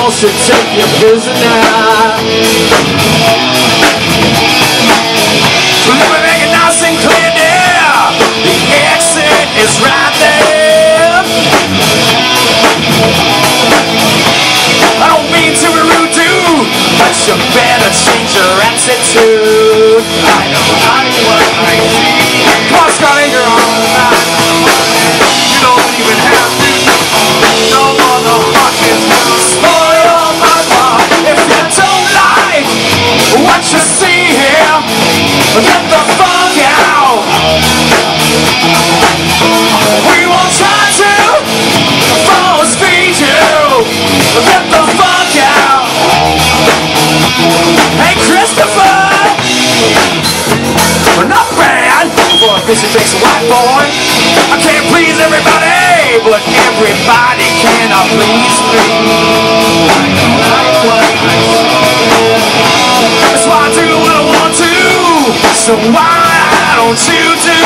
wants to take you prisoner. Let me make it nice and clear there. The exit is right there. I don't mean to be rude, dude, but you better change your attitude. I know what I see. Come on, Scotty, you're on the line. You don't even have to. No motherfucking spoil my fun. If you don't like what you see here, get the fuck out. We won't try to force feed you. Get the fuck out. Hey Christopher, not bad for a bitch who takes a white boy. I can't please everybody, but everybody cannot please me. That's why I do what I want to. So why don't you do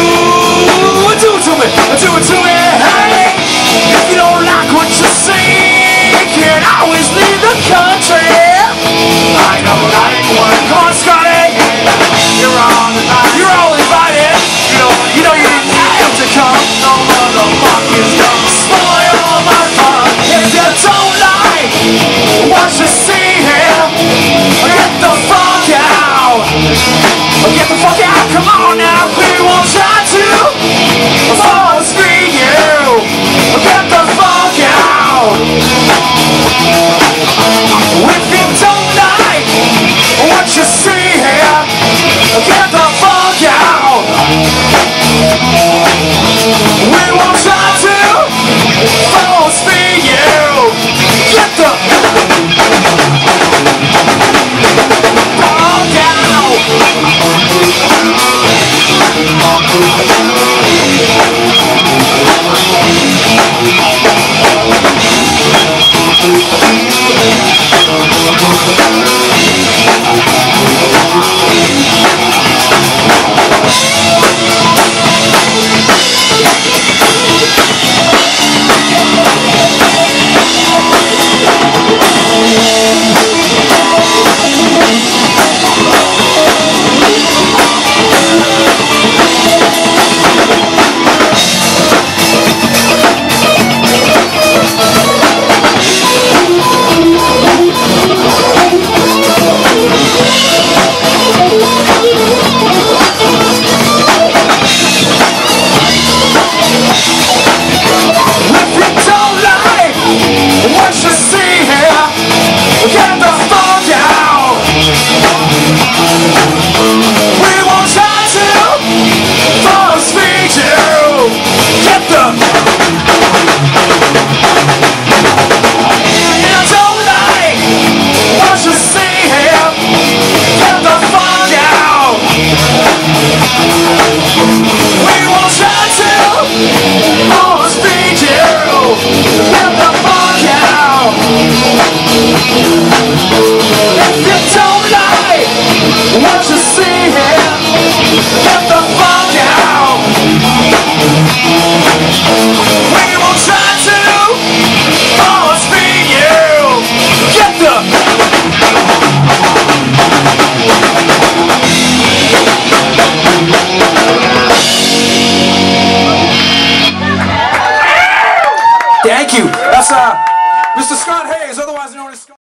it to me? Hey, if you don't like what you see, you can always leave the country. I know one. Come on, Scotty, you're on. You're all invited. You know you didn't have to come. No motherfuckers don't spoil my fun. If you don't like what you see here, get the fuck out. Get the fuck out. Come on now, we won't try to force feed you. Get the fuck out. If you don't like what you see here, get the fuck out. We won't try to force feed you. Get the fuck out. Thank you. That's Mr. Scott.